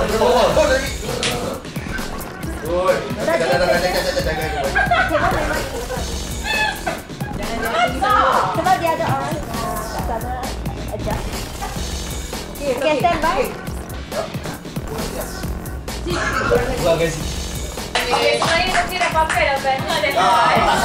Sebab dia ada orang kat sana adjust. Okay, stand by. Okay, sebenarnya nanti dah pakai dah banner dah.